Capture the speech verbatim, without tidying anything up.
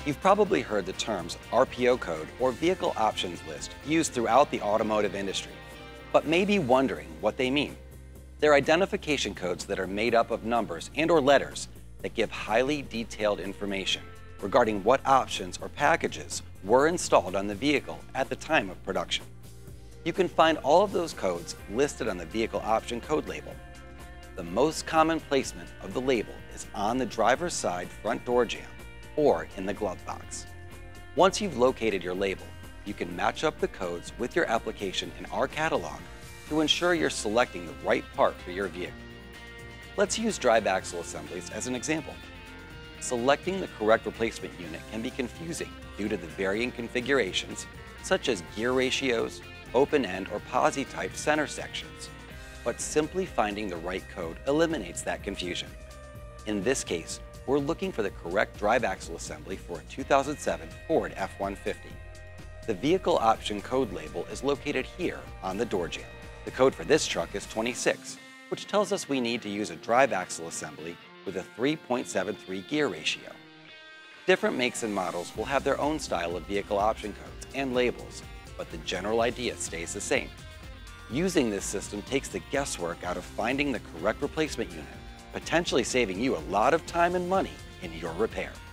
You've probably heard the terms R P O code or vehicle options list used throughout the automotive industry, but may be wondering what they mean. They're identification codes that are made up of numbers and or letters that give highly detailed information regarding what options or packages were installed on the vehicle at the time of production. You can find all of those codes listed on the vehicle option code label. The most common placement of the label is on the driver's side front door jamb or in the glove box. Once you've located your label, you can match up the codes with your application in our catalog to ensure you're selecting the right part for your vehicle. Let's use drive axle assemblies as an example. Selecting the correct replacement unit can be confusing due to the varying configurations, such as gear ratios, open-end or posi-type center sections, but simply finding the right code eliminates that confusion. In this case, we're looking for the correct drive axle assembly for a two thousand seven Ford F one fifty. The vehicle option code label is located here on the door jamb. The code for this truck is twenty-six, which tells us we need to use a drive axle assembly with a three point seven three gear ratio. Different makes and models will have their own style of vehicle option codes and labels, but the general idea stays the same. Using this system takes the guesswork out of finding the correct replacement unit, potentially saving you a lot of time and money in your repair.